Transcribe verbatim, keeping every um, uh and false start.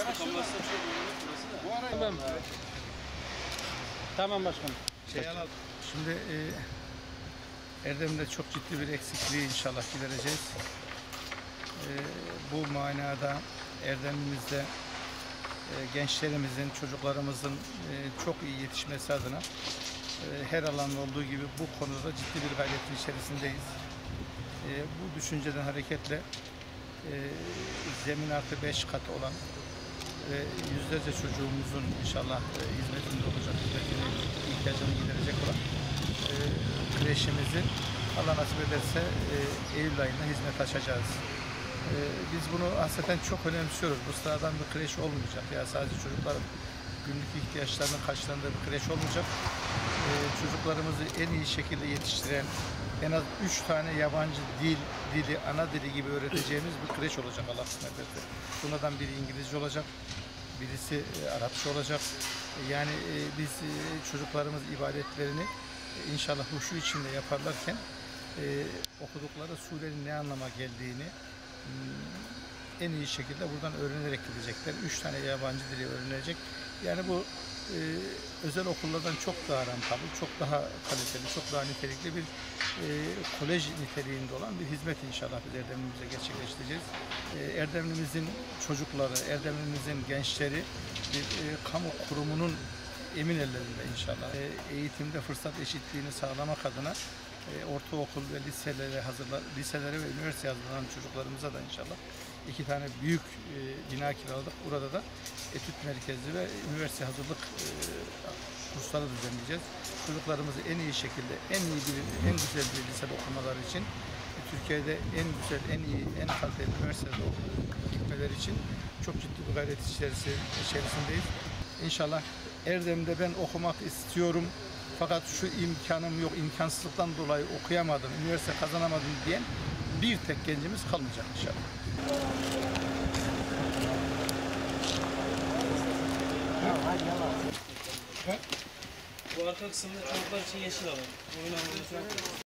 Kapanmazsa çok uygunluk burası da. Bu ara Tamam. Tamam başkanım. şey Şimdi e, Erdem'de çok ciddi bir eksikliği inşallah gidereceğiz. E, bu manada Erdem'imizde e, gençlerimizin, çocuklarımızın e, çok iyi yetişmesi adına e, her alanda olduğu gibi bu konuda ciddi bir gayretin içerisindeyiz. E, bu düşünceden hareketle e, zemin artı beş kat olan ve yüzlerce çocuğumuzun inşallah e, hizmetinde olacak ve ihtiyacını giderecek olan e, kreşimizi Allah nasip ederse e, Eylül ayında hizmet açacağız. E, biz bunu aslında çok önemsiyoruz. Bu sıradan bir kreş olmayacak. Ya sadece çocukların günlük ihtiyaçlarını karşıladığı bir kreş olmayacak. E, çocuklarımızı en iyi şekilde yetiştiren, en az üç tane yabancı dil, dili, ana dili gibi öğreteceğimiz bir kreş olacak Allah kısmet ederse. Bunlardan biri İngilizce olacak, birisi e, Arapça olacak. E, yani e, biz e, çocuklarımız ibadetlerini e, inşallah huşu içinde yaparlarken e, okudukları surenin ne anlama geldiğini m, en iyi şekilde buradan öğrenerek gidecekler. Üç tane yabancı dili öğrenecek. Yani bu e, özel okullardan çok daha rantabl, çok daha kaliteli, çok daha nitelikli bir e, kolej niteliğinde olan bir hizmet inşallah biz Erdemli'mize gerçekleştireceğiz. E, Erdemli'mizin çocukları, Erdemli'mizin gençleri bir e, kamu kurumunun emin ellerinde inşallah. E, eğitimde fırsat eşitliğini sağlamak adına e, ortaokul ve liselere hazırla, liselere ve üniversiteye hazırlanan çocuklarımıza da inşallah iki tane büyük e, bina kiraladık. Burada da etüt merkezi ve üniversite hazırlık e, kursları düzenleyeceğiz. Çocuklarımızı en iyi şekilde, en iyi bir, en güzel bir lisede okumaları için, e, Türkiye'de en güzel, en iyi, en kaliteli üniversitede gitmeleri için çok ciddi bir gayret içerisindeyiz. İnşallah Erdem'de ben okumak istiyorum fakat şu imkanım yok, imkansızlıktan dolayı okuyamadım, üniversite kazanamadım diyen bir tek gencimiz kalmayacak inşallah. Bu arka kısımda çocuklar için yeşil alan. Oyun alanı.